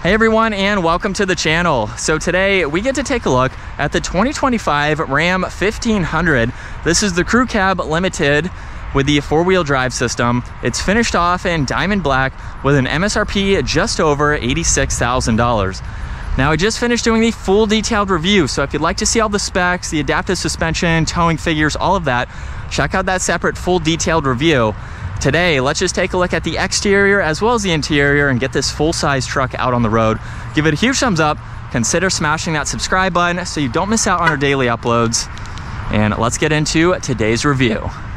Hey everyone, and welcome to the channel. So today we get to take a look at the 2025 Ram 1500. This is the CrewCab Limited with the four-wheel drive system. It's finished off in diamond black with an MSRP just over $86,000. Now I just finished doing the full detailed review, so if you'd like to see all the specs, the adaptive suspension, towing figures, all of that, check out that separate full detailed review. Today, let's just take a look at the exterior as well as the interior and get this full-size truck out on the road. Give it a huge thumbs up, consider smashing that subscribe button so you don't miss out on our daily uploads, and let's get into today's review.